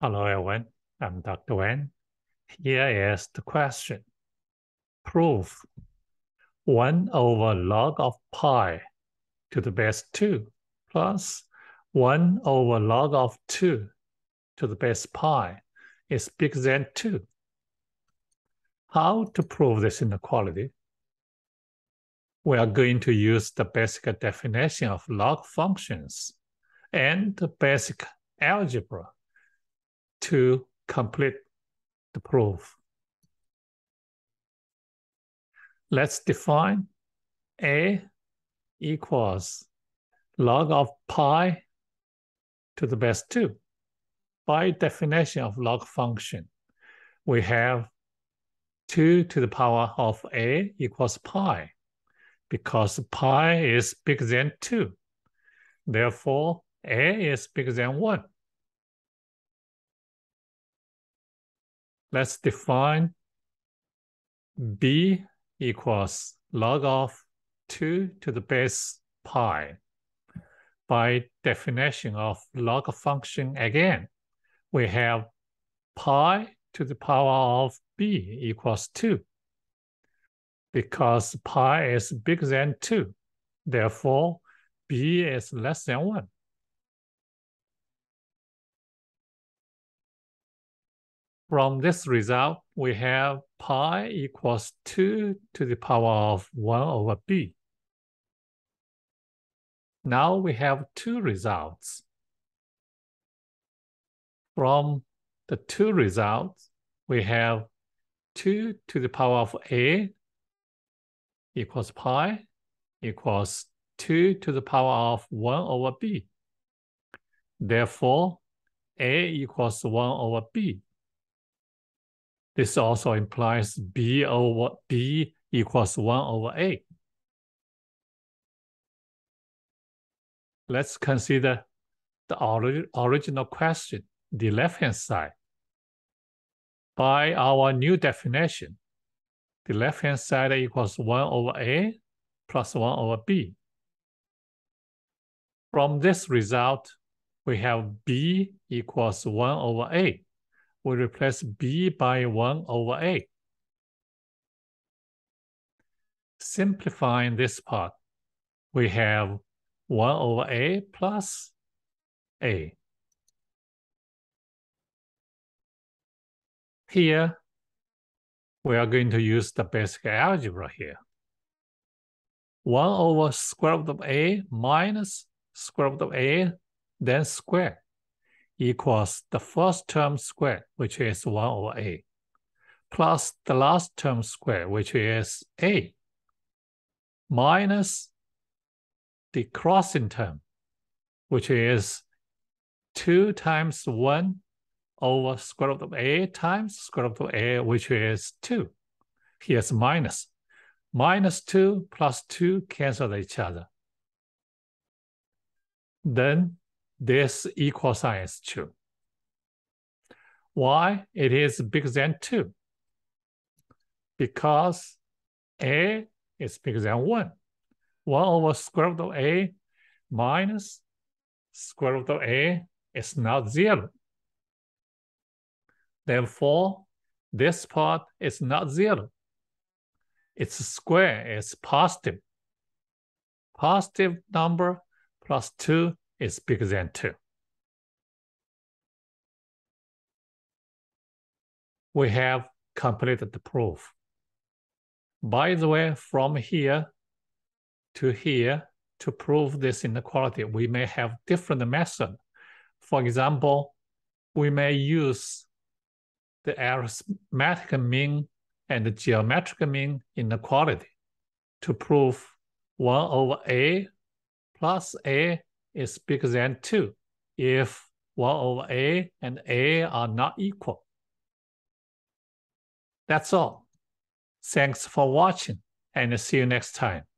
Hello everyone, I'm Dr. Wang. Here is the question. Prove 1 over log of pi to the base 2 plus 1 over log of 2 to the base pi is bigger than 2. How to prove this inequality? We are going to use the basic definition of log functions and the basic algebra to complete the proof. Let's define A equals log of pi to the base 2. By definition of log function, we have 2 to the power of A equals pi, because pi is bigger than 2. Therefore, A is bigger than 1. Let's define B equals log of 2 to the base pi. By definition of log function again, we have pi to the power of b equals 2. Because pi is bigger than 2, therefore b is less than 1. From this result, we have pi equals 2 to the power of 1 over b. Now we have two results. From the two results, we have 2 to the power of a equals pi equals 2 to the power of 1 over b. Therefore, a equals 1 over b. This also implies b equals 1 over a. Let's consider the original question, the left-hand side. By our new definition, the left-hand side equals 1 over a plus 1 over b. From this result, we have b equals 1 over a. We replace b by 1 over a. Simplifying this part, we have 1 over a plus a. Here, we are going to use the basic algebra here. 1 over square root of a minus square root of a, then square, equals the first term square, which is 1 over a, plus the last term square, which is a, minus the crossing term, which is 2 times 1 over square root of a times square root of a, which is 2. Here's minus. Minus 2 plus 2 cancel each other. Then this equal sign is true. Why? It is bigger than 2. Because a is bigger than 1. 1 over square root of a minus square root of a is not 0. Therefore, this part is not 0. Its square is positive. Positive number plus 2 is bigger than 2. We have completed the proof. By the way, from here to prove this inequality, we may have different methods. For example, we may use the arithmetic mean and the geometric mean inequality to prove 1 over a plus a is bigger than 2 if 1 over a and a are not equal. That's all. Thanks for watching, and see you next time.